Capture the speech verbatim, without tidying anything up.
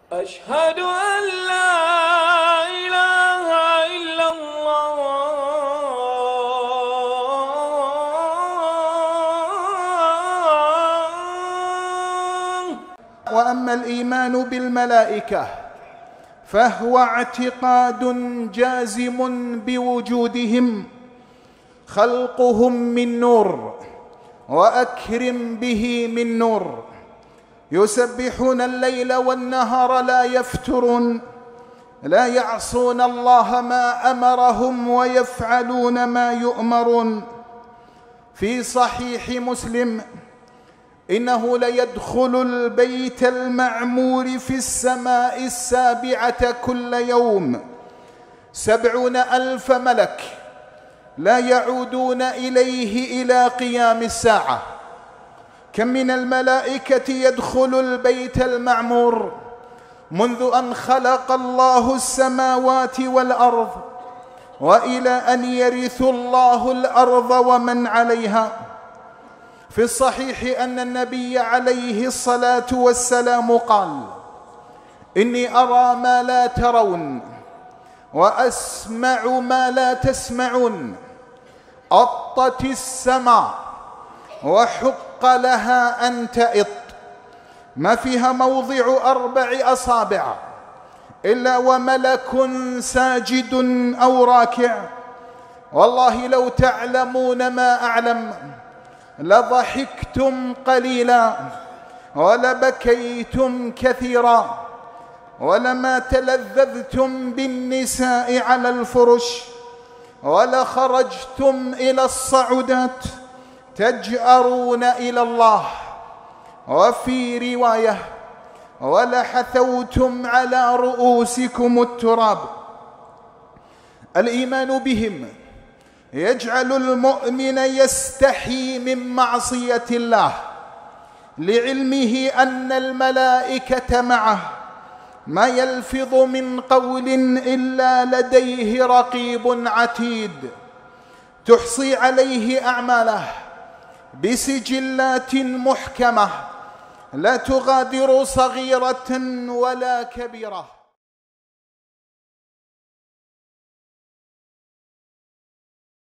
أشهد أن لا إله إلا الله وأما الإيمان بالملائكة فهو اعتقاد جازم بوجودهم، خلقهم من نور وأكرم به من نور، يسبحون الليل والنهار لا يفترون، لا يعصون الله ما أمرهم ويفعلون ما يؤمرون. في صحيح مسلم: إنه ليدخل البيت المعمور في السماء السابعة كل يوم سبعون ألف ملك لا يعودون إليه إلى قيام الساعة. كم من الملائكة يدخل البيت المعمور منذ أن خلق الله السماوات والأرض وإلى أن يرث الله الأرض ومن عليها. في الصحيح أن النبي عليه الصلاة والسلام قال: إني أرى ما لا ترون وأسمع ما لا تسمعون. أطت السماء وحق لها أن تئط، ما فيها موضع أربع أصابع إلا وملك ساجد أو راكع. والله لو تعلمون ما أعلم لضحكتم قليلا ولبكيتم كثيرا ولما تلذذتم بالنساء على الفرش ولخرجتم إلى الصعودات تجأرون إلى الله. وفي رواية: ولحثوتم على رؤوسكم التراب. الإيمان بهم يجعل المؤمن يستحي من معصية الله لعلمه أن الملائكة معه، ما يلفظ من قول إلا لديه رقيب عتيد تحصي عليه أعماله بسجلات محكمة لا تغادر صغيرة ولا كبيرة.